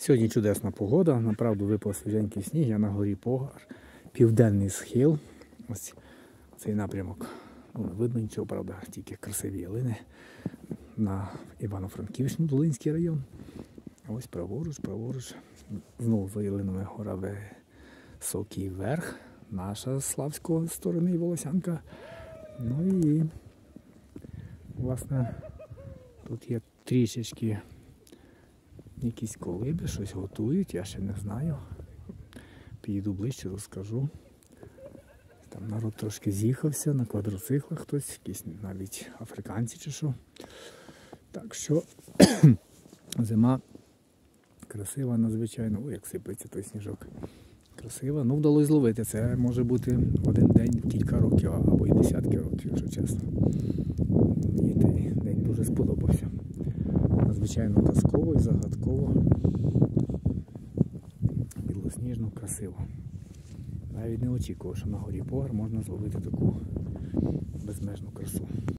Сьогодні чудесна погода, направду випав свіженький сніг, я на горі Погар, південний схил. Ось цей напрямок. Видно нічого, правда, тільки красиві ялини на Івано-Франківщину, Долинський район. Ось праворуч, знову за ялинами гора Високий Верх, наша з Славської сторони Волосянка. Ну і, власне, тут є трішечки якісь колиби, щось готують, я ще не знаю. Підійду ближче, розкажу. Там народ трошки з'їхався, на квадроциклах хтось, якісь навіть африканці чи що. Так що зима красива надзвичайно. Ой, як сипеться той сніжок. Красива. Ну, вдалося зловити. Це може бути один день в кілька років, або і десятки років, якщо чесно. Мені той день дуже сподобався. Надзвичайно казково і загадково. Білосніжно, красиво. Навіть не очікував, що на горі Погар можна зловити таку безмежну красу.